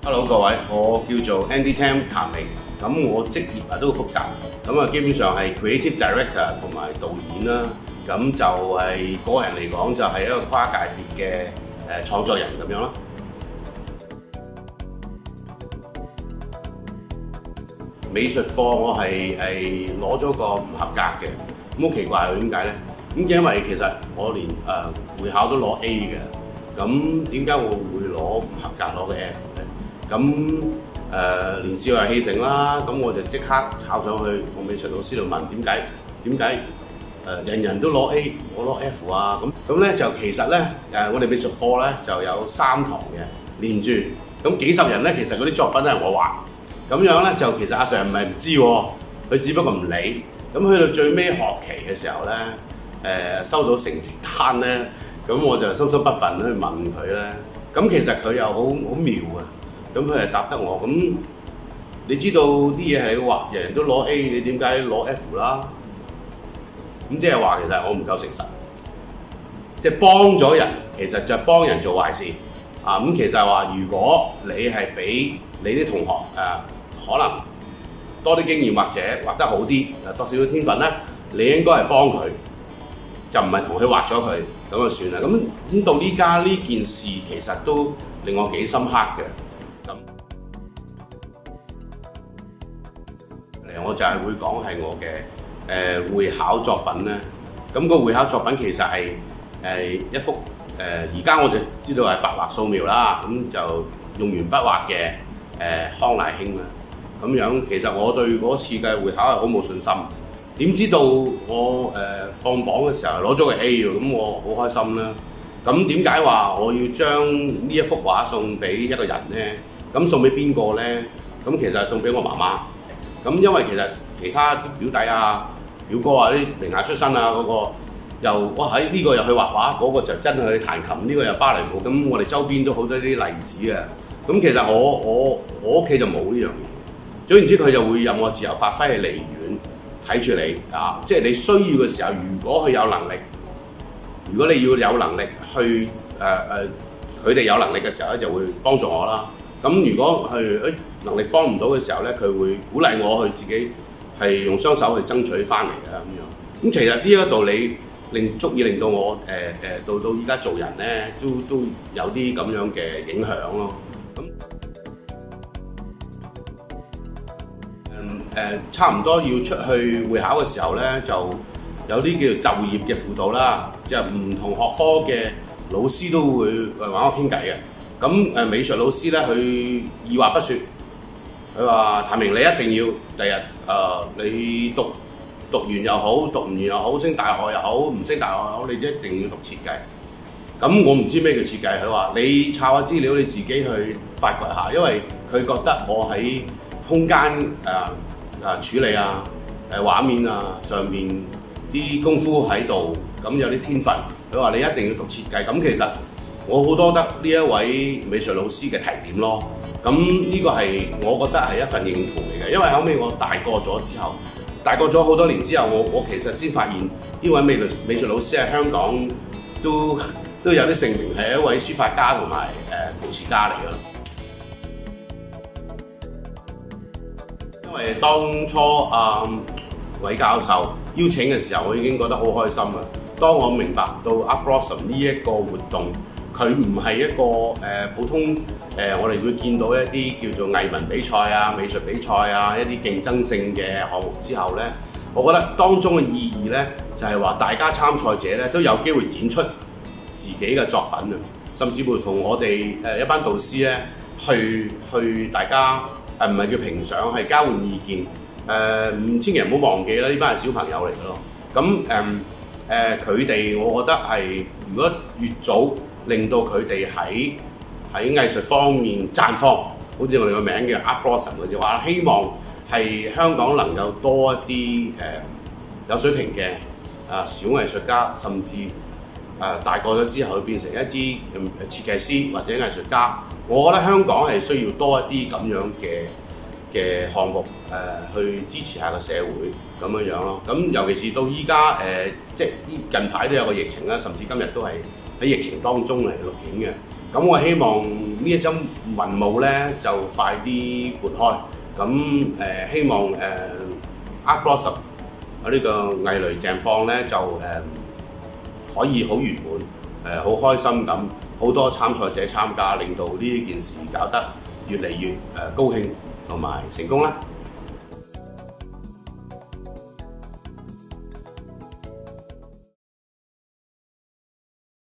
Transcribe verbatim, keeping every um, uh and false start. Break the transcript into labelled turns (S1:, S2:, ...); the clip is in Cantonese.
S1: Hello 各位，我叫做 Andy Tam 譚明，咁我職業啊都好複雜，咁啊基本上係 Creative Director 同埋導演啦，咁就係個人嚟講就係一個跨界別嘅誒創作人咁樣咯。美術課我係係攞咗個唔合格嘅，咁好奇怪喎，點解咧？咁因為其實我連誒、呃、會考都攞 A 嘅，咁點解我會攞唔合格攞個 F 咧？咁誒、呃、年少又氣盛啦，咁我就即刻炒上去同美術老師度問點解點解誒人人都攞 A， 我攞 F 啊？咁咁咧就其實咧誒我哋美術課咧就有三堂嘅連住，咁幾十人咧其實嗰啲作品都係我畫。咁樣咧就其實阿 Sir 唔係唔知喎，佢只不過唔理。咁去到最尾學期嘅時候咧，誒、呃、收到成績單咧，咁我就心心不忿去問佢咧。咁其實佢又好好妙啊。咁佢係答得我，咁你知道啲嘢係畫，人人都攞 A， 你點解攞 F 啦？咁即係話其實我唔夠誠實，即係幫咗人，其實就係幫人做壞事。啊，咁其實係話，如果你係俾你啲同學誒、呃、可能多啲經驗或者畫得好啲，多少少天分咧，你應該係幫佢，就唔係同佢畫咗佢，咁就算啦。咁咁到呢家呢件事其實都令我幾深刻嘅。咁嚟我就係會講係我嘅誒、呃、會考作品咧。咁、個會考作品其實係誒、呃、一幅誒，而家我就知道係白畫素描啦。咁就用鉛筆畫嘅。誒、呃、康乃馨啦，咁樣其實我對嗰次嘅會考係好冇信心，點知道我誒、呃、放榜嘅時候攞咗個 A 喎，咁我好開心啦。咁點解話我要將呢一幅畫送俾一個人咧？咁送俾邊個咧？咁其實係送俾我媽媽。咁因為其實其他啲表弟啊、表哥啊啲名校出身啊嗰、那個又哇喺呢個又去畫畫，嗰、那個就真係去彈琴，呢、這個又芭蕾舞。咁我哋周邊都好多啲例子嘅。咁其實我我我屋企就冇呢樣嘢，總言之佢就會任我自由發揮，係離遠睇住你啊！即係你需要嘅時候，如果佢有能力，如果你要有能力去誒誒，佢、呃、哋、呃、有能力嘅時候咧，就會幫助我啦。咁如果係誒能力幫唔到嘅時候咧，佢會鼓勵我去自己係用雙手去爭取翻嚟嘅咁樣。咁其實呢一個道理令足以令到我誒誒、呃、到到依家做人咧，都都有啲咁樣嘅影響咯。咁誒誒差唔多要出去會考嘅時候咧，就有啲叫做就業嘅輔導啦，即係唔同學科嘅老師都會誒揾我傾偈嘅。咁誒美術老師咧，佢二話不說，佢話譚明你一定要第日誒你讀讀完又好，讀唔完又好，升大學又好，唔升大學又好，你一定要讀設計。咁我唔知咩叫設計，佢話你抄下資料，你自己去發掘下，因為佢覺得我喺空間誒誒、呃、處理啊、誒、呃、畫面啊上面啲功夫喺度，咁有啲天分。佢話你一定要讀設計，咁其實我好多得呢一位美術老師嘅提點咯。咁呢個係我覺得係一份認同嚟嘅，因為後尾我大個咗之後，大個咗好多年之後，我我其實先發現呢位美術美術老師喺香港都。都有啲盛名，係一位書法家同埋誒陶瓷家嚟嘅。因為當初阿韋、呃、教授邀請嘅時候，我已經覺得好開心啦。當我明白到 Art Blossom 呢一個活動，佢唔係一個誒、呃、普通誒、呃，我哋會見到一啲叫做藝文比賽啊、美術比賽啊一啲競爭性嘅項目之後咧，我覺得當中嘅意義咧，就係、是、話大家參賽者咧都有機會展出自己嘅作品啊，甚至乎同我哋誒一班導師咧，去去大家誒唔係叫評賞，係交換意見。誒、呃，千祈唔好忘記啦，呢班係小朋友嚟嘅咯。咁誒誒，佢、呃、哋、呃、我覺得係如果越早令到佢哋喺喺藝術方面綻放，好似我哋個名叫 Art Blossom 嘅話，希望係香港能夠多一啲誒、呃、有水平嘅啊、呃、小藝術家，甚至誒、呃、大個咗之後，變成一啲設計師或者藝術家，我覺得香港係需要多一啲咁樣嘅嘅項目誒、呃，去支持下個社會咁樣樣咯。咁尤其是到依家誒，即係近排都有個疫情啦，甚至今日都係喺疫情當中嚟錄影嘅。 咁我希望呢一陣雲霧咧就快啲撥開。咁誒、呃、希望誒 Art Blossom 呢個藝雷鄭放咧就誒、呃、可以好圓滿，誒、呃、好開心咁，好多參賽者參加，令到呢件事搞得越嚟越誒高興同埋成功啦。